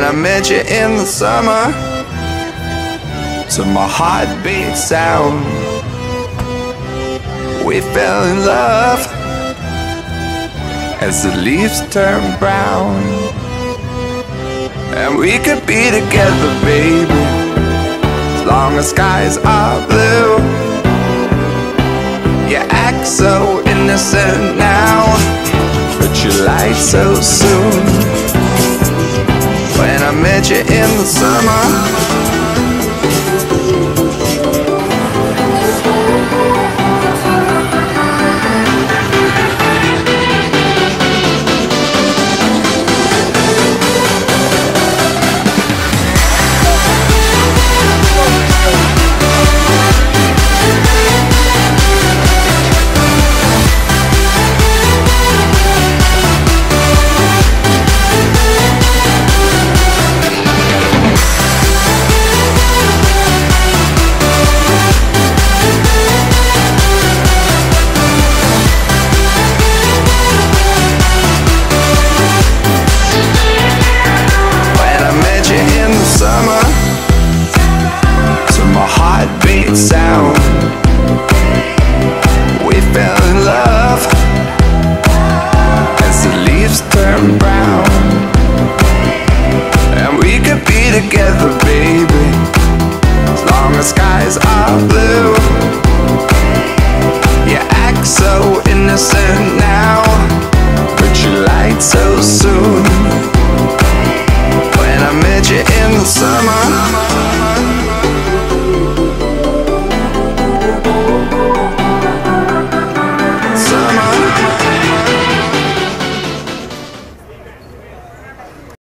I met you in the summer, to my heartbeat sound, we fell in love as the leaves turn brown. And we could be together, baby, as long as skies are blue. You act so innocent now, but you lied so soon. When I met you in the summer, heartbeat sound, we fell in love as the leaves turn brown.